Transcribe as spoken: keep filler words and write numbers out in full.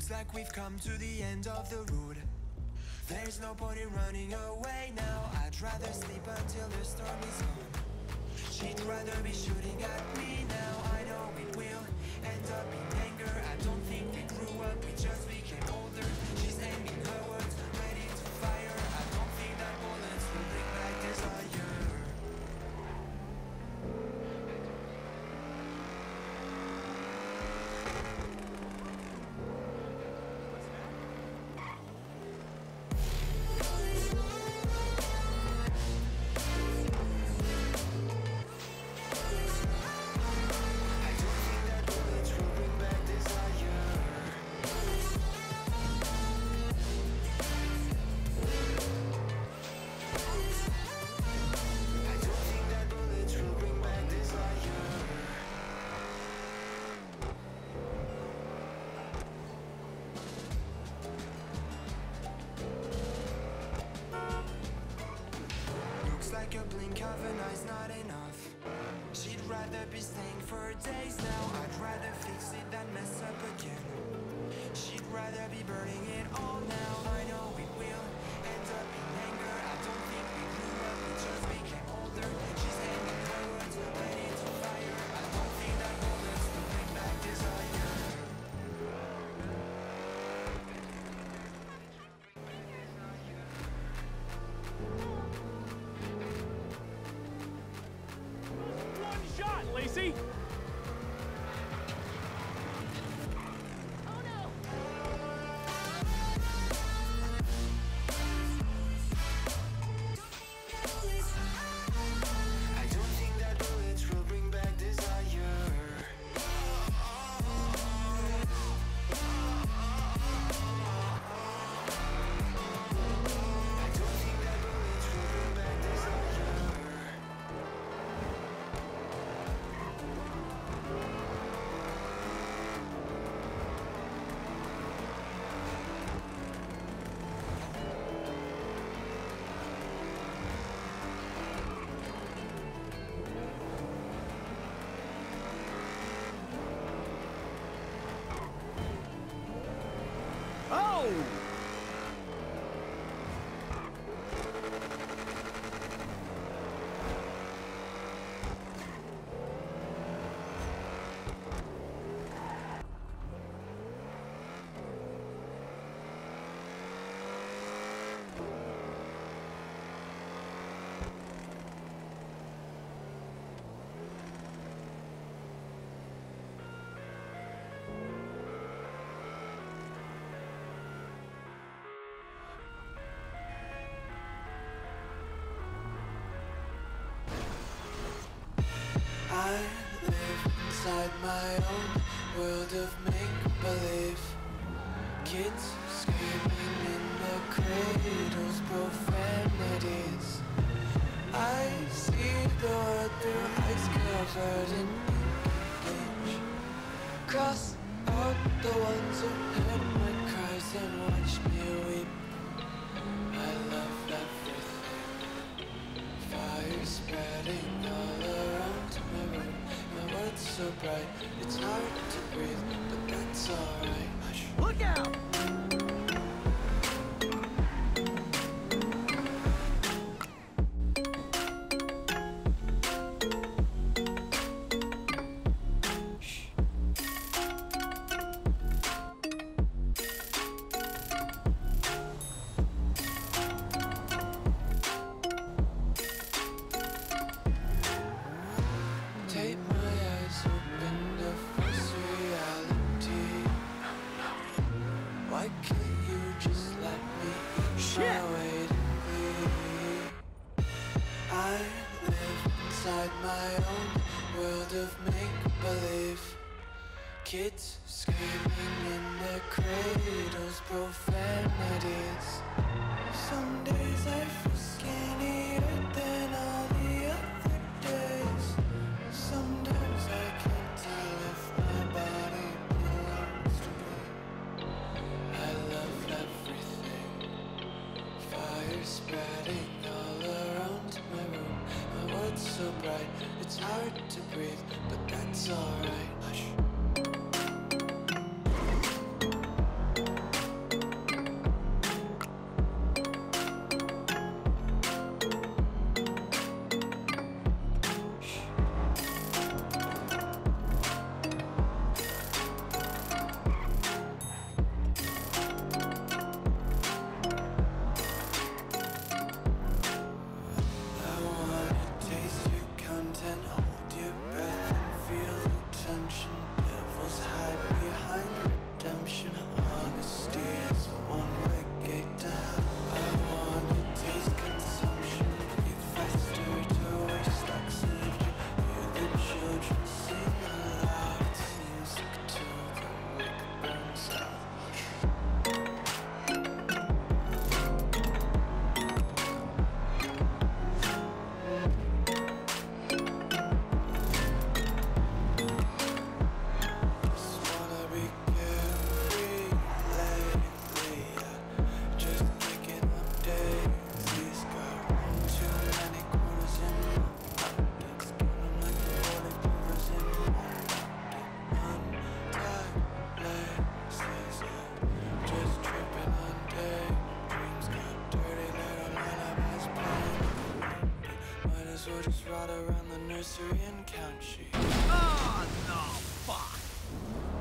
Looks like we've come to the end of the road. There's no point in running away now. I'd rather sleep until the storm is gone. She'd rather be shooting at me now. I know it will end up in anger. I don't think we grew up, we just became older. She's aiming her words, ready to fire. I don't think that bullets will bring back desire. Like a blink of an eye's not enough. She'd rather be staying for days now. I'd rather fix it than mess up again. She'd rather be burning it all now. I know it will end up in anger. I don't think we grew up, we just became older. She's aiming her words, ready to fire. I don't think that bullets will bring back desire. Lacey? Oh no! I don't think that bullets will bring back desire. I don't think that bullets will bring back desire. Oh! I live inside my own world of make-believe. Kids screaming in the cradles, profanities. I see the world through eyes covered in ink. Cross out the ones who heard my cries and watched me weep. I love everything. Fire spreading all around my room. My world's so bright, it's hard to breathe, but that's alright. Hush. Look out! Take my eyes open to false reality. Why can't you just let me eat Shit. my weight in glee? I live inside my own world of make-believe. Kids screaming in their cradles, profanities. Some days I feel skinnier than all the other days. Sometimes I can't tell if my body belongs to me. I love everything. Fire spreading all around my room. My world's so bright, it's hard to breathe, but that's alright. Hush. just ride around the nursery and count sheep. Oh, no, fuck.